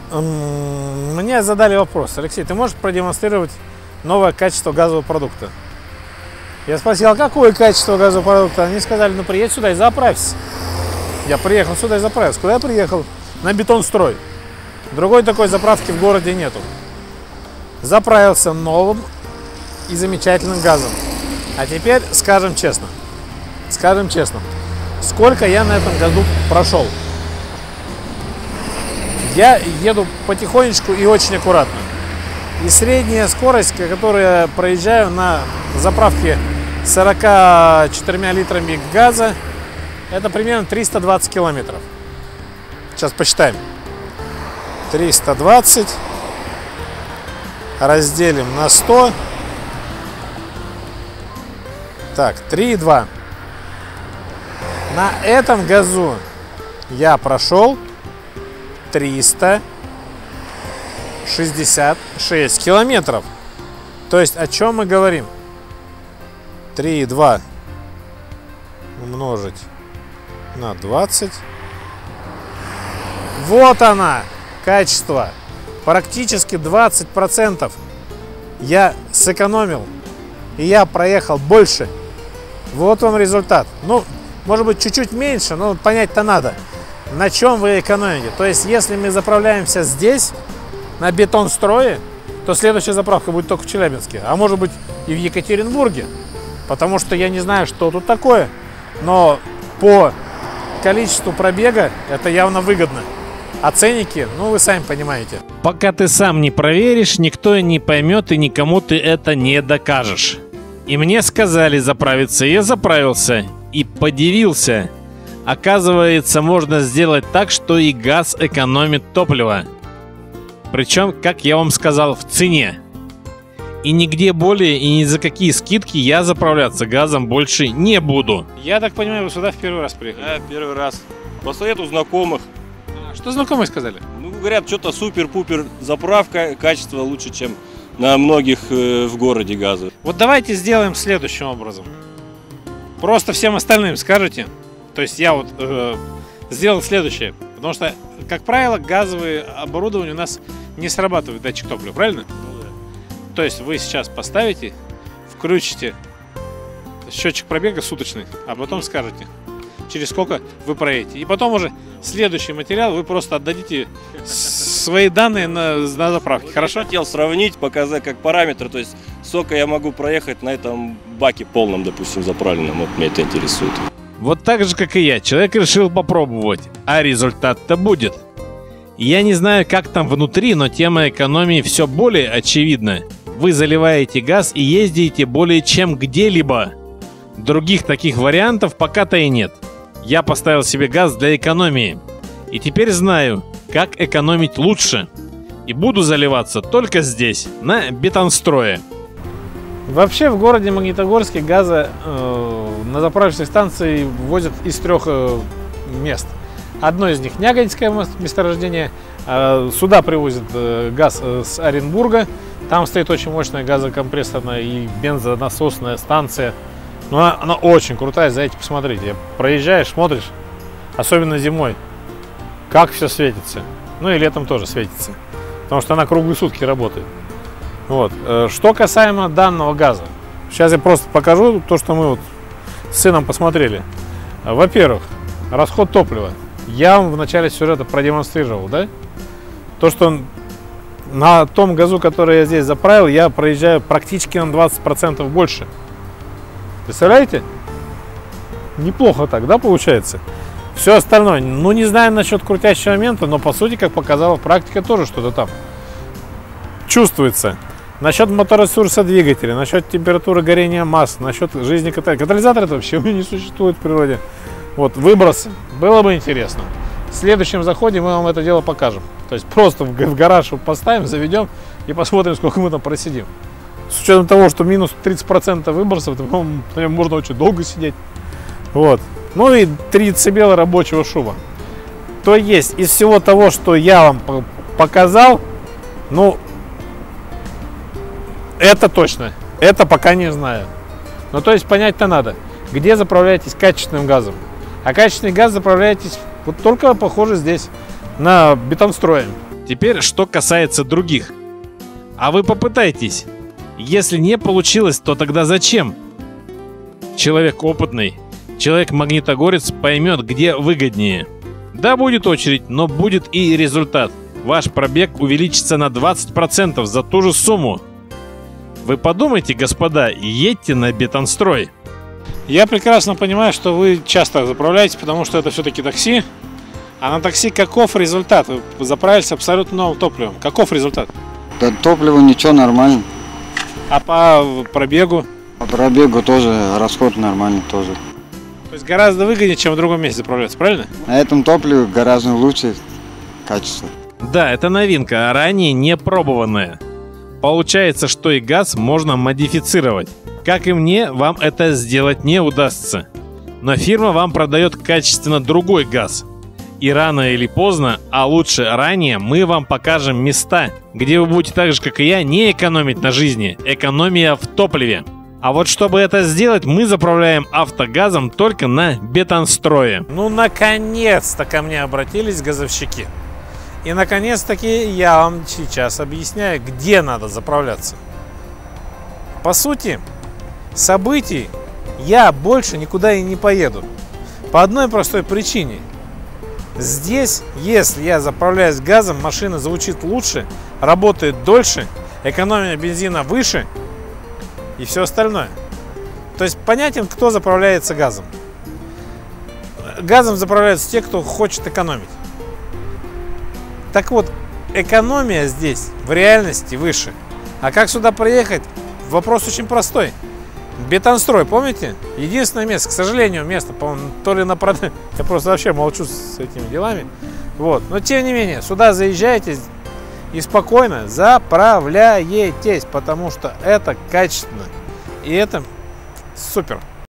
Мне задали вопрос: Алексей, ты можешь продемонстрировать новое качество газового продукта? Я спросил, а какое качество газового продукта? Они сказали, ну приедь сюда и заправься. Я приехал сюда и заправился. Куда я приехал? На Бетонстрой. Другой такой заправки в городе нету. Заправился новым и замечательным газом. А теперь скажем честно, сколько я на этом году прошел. Я еду потихонечку и очень аккуратно. И средняя скорость, которую я проезжаю на заправке 44 литрами газа, это примерно 320 километров. Сейчас посчитаем. 320 разделим на 100. Так, 3,2. На этом газу я прошел 366 километров. То есть о чем мы говорим? 3,2 умножить на 20. Вот она, качество. Практически 20% я сэкономил. И я проехал больше. Вот вам результат. Ну, может быть, чуть-чуть меньше, но понять-то надо, на чем вы экономите. То есть, если мы заправляемся здесь, на Бетонстрое, то следующая заправка будет только в Челябинске. А может быть, и в Екатеринбурге. Потому что я не знаю, что тут такое. Но по количеству пробега это явно выгодно. А ценники, ну, вы сами понимаете. Пока ты сам не проверишь, никто не поймет и никому ты это не докажешь. И мне сказали заправиться, и я заправился. И подивился. Оказывается, можно сделать так, что и газ экономит топливо. Причем, как я вам сказал, в цене. И нигде более и ни за какие скидки я заправляться газом больше не буду. Я так понимаю, вы сюда в первый раз приехали? Да, первый раз. По совету знакомых. Что знакомые сказали? Ну, говорят, что-то супер-пупер заправка, качество лучше, чем на многих в городе газа. Вот давайте сделаем следующим образом. Просто всем остальным скажете. То есть я вот сделал следующее. Потому что, как правило, газовые оборудования у нас не срабатывает датчик топлива, правильно? Ну, да. То есть вы сейчас поставите, включите счетчик пробега суточный, а потом скажете, через сколько вы проедете. И потом уже следующий материал вы просто отдадите свои данные на заправке. Хорошо? Я хотел сравнить, показать как параметр, то есть сколько я могу проехать на этом баке полном, допустим, заправленном. Вот меня это интересует. Вот так же, как и я, человек решил попробовать, а результат-то будет. Я не знаю, как там внутри, но тема экономии все более очевидна. Вы заливаете газ и ездите более чем где-либо. Других таких вариантов пока-то и нет. Я поставил себе газ для экономии. И теперь знаю, как экономить лучше. И буду заливаться только здесь, на Бетонстрое. Вообще в городе Магнитогорске газа на заправочной станции возят из 3 мест. Одно из них Нягоньское месторождение. Сюда привозят газ с Оренбурга. Там стоит очень мощная газокомпрессорная и бензонасосная станция. Но она очень крутая, зайдите посмотрите. Проезжаешь, смотришь, особенно зимой, как все светится. Ну и летом тоже светится, потому что она круглые сутки работает. Вот. Что касаемо данного газа, сейчас я просто покажу то, что мы вот с сыном посмотрели. Во-первых, расход топлива. Я вам в начале сюжета продемонстрировал, да? То, что на том газу, который я здесь заправил, я проезжаю практически на 20% больше. Представляете? Неплохо так, да, получается? Все остальное, ну не знаю насчет крутящего момента, но по сути, как показала практика, тоже что-то там чувствуется. Насчет моторесурса двигателя, насчет температуры горения масс, насчет жизни катализатора. Катализатор это вообще не существует в природе. Вот, выброс, было бы интересно. В следующем заходе мы вам это дело покажем. То есть просто в гараж поставим, заведем и посмотрим, сколько мы там просидим. С учетом того, что минус 30% выбросов, то на нем можно очень долго сидеть. Вот. Ну и 3 дБ рабочего шума. То есть из всего того, что я вам показал, ну, это точно. Это пока не знаю. Ну, то есть понять-то надо, где заправляетесь качественным газом. А качественный газ заправляетесь вот только, похоже, здесь, на Бетонстрое. Теперь, что касается других. А вы попытайтесь. Если не получилось, то тогда зачем? Человек опытный, человек-магнитогорец поймет, где выгоднее. Да, будет очередь, но будет и результат. Ваш пробег увеличится на 20% за ту же сумму. Вы подумайте, господа, едьте на Бетонстрой. Я прекрасно понимаю, что вы часто заправляете, потому что это все-таки такси. А на такси каков результат? Вы заправились абсолютно новым топливом. Каков результат? Да топливо ничего, нормально. А по пробегу? По пробегу тоже расход нормальный тоже. То есть гораздо выгоднее, чем в другом месте заправляться, правильно? На этом топливе гораздо лучше качество. Да, это новинка, а ранее не пробованная. Получается, что и газ можно модифицировать. Как и мне, вам это сделать не удастся. Но фирма вам продает качественно другой газ. И рано или поздно, а лучше ранее, мы вам покажем места, где вы будете так же, как и я, не экономить на жизни. Экономия в топливе. А вот чтобы это сделать, мы заправляем автогазом только на Бетонстрое. Ну, наконец-то ко мне обратились газовщики. И наконец-таки я вам сейчас объясняю, где надо заправляться. По сути, событий я больше никуда и не поеду. По одной простой причине. Здесь, если я заправляюсь газом, машина звучит лучше, работает дольше, экономия бензина выше и все остальное. То есть понятен, кто заправляется газом. Газом заправляются те, кто хочет экономить. Так вот, экономия здесь в реальности выше. А как сюда приехать? Вопрос очень простой. Бетонстрой, помните? Единственное место, к сожалению, место, по-моему, то ли на продаже. Я просто вообще молчу с этими делами. Вот. Но тем не менее, сюда заезжаете и спокойно заправляетесь, потому что это качественно. И это супер.